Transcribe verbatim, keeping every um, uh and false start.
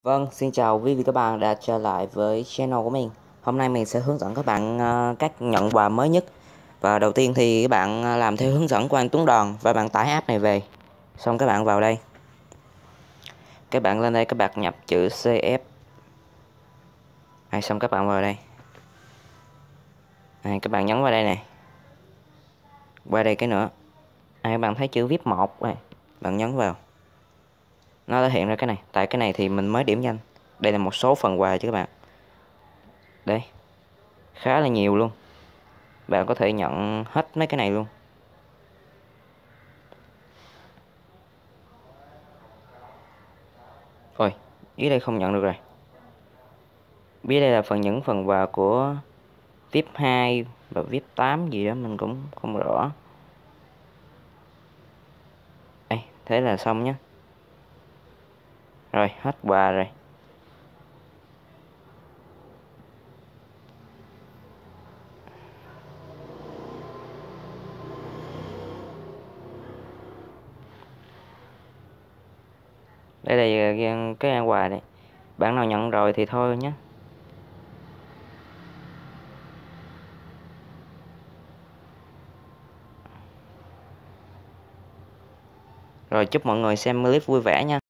Vâng, xin chào quý vị các bạn đã trở lại với channel của mình. Hôm nay mình sẽ hướng dẫn các bạn uh, cách nhận quà mới nhất. Và đầu tiên thì các bạn uh, làm theo hướng dẫn của anh Tuấn Đòn và bạn tải app này về. Xong các bạn vào đây. Các bạn lên đây các bạn nhập chữ xê ép. Hay xong các bạn vào đây. Này, các bạn nhấn vào đây này. Qua đây cái nữa. À, các bạn thấy chữ vê i pê một này, bạn nhấn vào. Nó đã hiện ra cái này. Tại cái này thì mình mới điểm danh. Đây là một số phần quà chứ các bạn. Đây. Khá là nhiều luôn. Bạn có thể nhận hết mấy cái này luôn. Ôi, dưới đây không nhận được rồi. Biết đây là phần những phần quà của vê i pê hai và vê i pê tám gì đó mình cũng không rõ. Đây, thế là xong nhé. Rồi, hết quà rồi. Đây là cái ăn quà đây. Bạn nào nhận rồi thì thôi nhé. Rồi chúc mọi người xem clip vui vẻ nha.